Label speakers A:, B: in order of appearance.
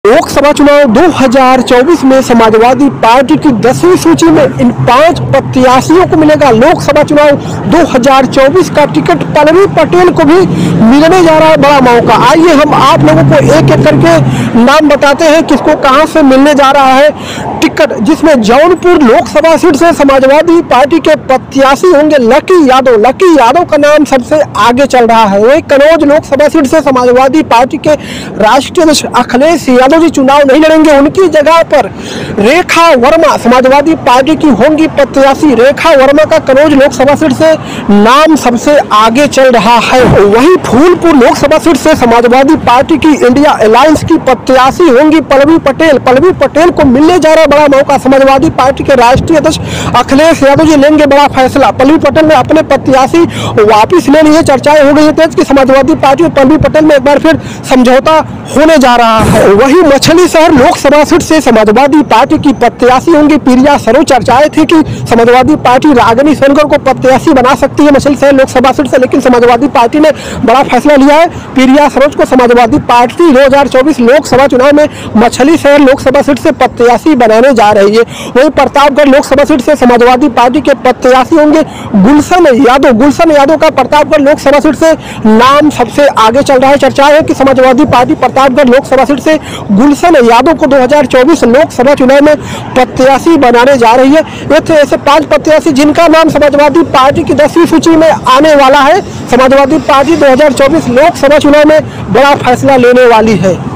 A: लोकसभा चुनाव 2024 में समाजवादी पार्टी की 10वीं सूची में इन 5 प्रत्याशियों को मिलेगा। लोकसभा चुनाव 2024 का टिकट पल्लवी पटेल को भी मिलने जा रहा है बड़ा मौका। आइए हम आप लोगों को एक एक करके नाम बताते हैं किसको कहां से मिलने जा रहा है टिकट, जिसमें जौनपुर लोकसभा सीट से समाजवादी पार्टी के प्रत्याशी होंगे लकी यादव। लकी यादव का नाम सबसे आगे चल रहा है। वही कन्नौज लोकसभा सीट से समाजवादी पार्टी के राष्ट्रीय अध्यक्ष अखिलेश यादव जी चुनाव नहीं लड़ेंगे। उनकी जगह पर रेखा वर्मा समाजवादी पार्टी की होंगी प्रत्याशी। रेखा वर्मा का कन्नौज लोकसभा सीट से नाम सबसे आगे चल रहा है। वहीं फूलपुर लोकसभा सीट से समाजवादी पार्टी की इंडिया अलायंस की प्रत्याशी होंगी पल्लवी पटेल। पल्लवी पटेल को मिलने जा रहा बड़ा मौका। समाजवादी पार्टी के राष्ट्रीय अध्यक्ष अखिलेश यादव जी लेंगे बड़ा फैसला। पल्लवी पटेल ने अपने प्रत्याशी वापिस ले लिए। चर्चाएं हो गई है तेज कि समाजवादी पार्टी और पल्लवी पटेल में एक बार फिर समझौता होने जा रहा है। वहीं मछली शहर लोकसभा सीट से समाजवादी पार्टी की प्रत्याशी होंगी प्रिया सरोज। चर्चाएं थी कि समाजवादी पार्टी रागिनी सोनकर को प्रत्याशी बना सकती है मछली शहर लोकसभा सीट से, लेकिन समाजवादी पार्टी ने बड़ा फैसला लिया है। प्रिया सरोज को समाजवादी पार्टी 2024 लोकसभा चुनाव में मछली शहर लोकसभा सीट से प्रत्याशी बनाने जा रही है। वहीं प्रतापगढ़ लोकसभा सीट से समाजवादी पार्टी के प्रत्याशी होंगे गुलशन यादव। गुलशन यादव का प्रतापगढ़ लोकसभा सीट से नाम सबसे आगे चल रहा है। चर्चा है कि समाजवादी पार्टी प्रतापगढ़ लोकसभा सीट से गुलशन यादव को 2024 लोकसभा चुनाव में प्रत्याशी बनाने जा रही है। ये थे ऐसे 5 प्रत्याशी जिनका नाम समाजवादी पार्टी की 10वीं सूची में आने वाला है। समाजवादी पार्टी 2024 लोकसभा चुनाव में बड़ा फैसला लेने वाली है।